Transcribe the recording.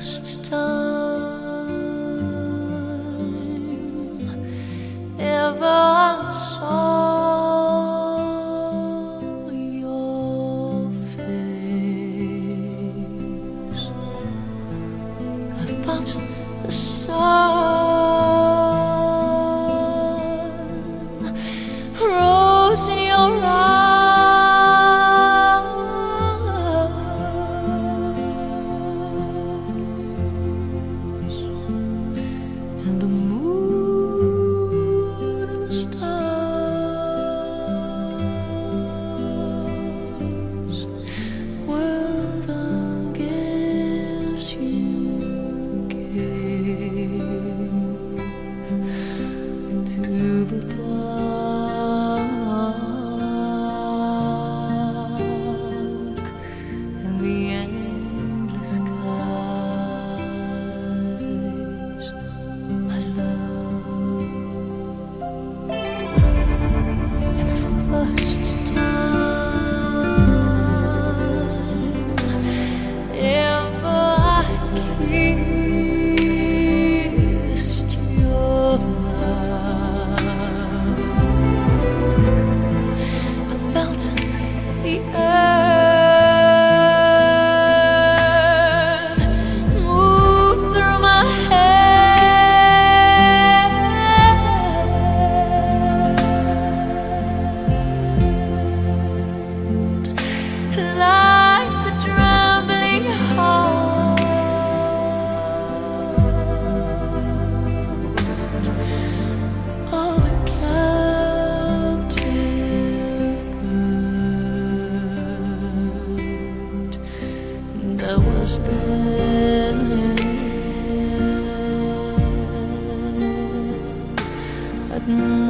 first time ever I saw your face, I thought the sun rose in your eyes, and the moon and the stars were the gifts you gave to the dark and the endless skies, my love. And the first time ever I kissed your mouth, I felt the earth move through my hand, like the trembling heart of a captive bird that was there at night.